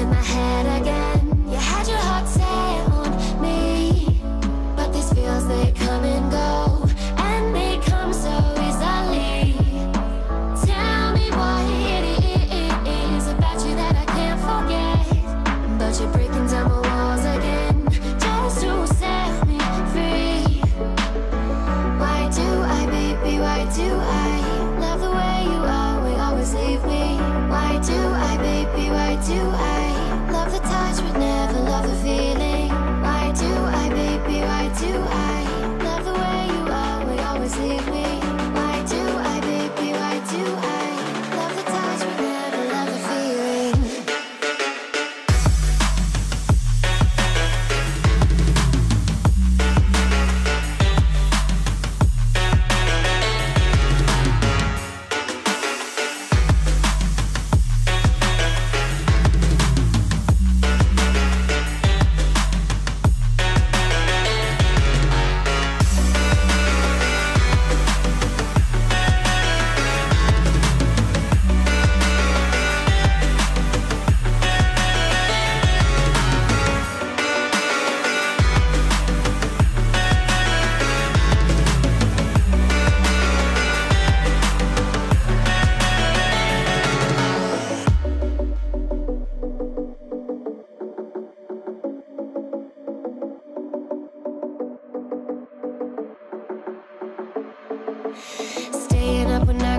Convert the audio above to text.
in my head again. You had your heart set on me, but these feels, they come and go, and they come so easily. Tell me what it is about you that I can't forget, but you're breaking down my walls again just to set me free. Why do I, baby, why do I love the way you are, we always leave me? Why do I, baby, why do I love the touch but never love the feeling? Why do I, baby, why do I love the way you are, we always leave me? Why do I, baby, why do I love the touch but never love the feeling? Staying up when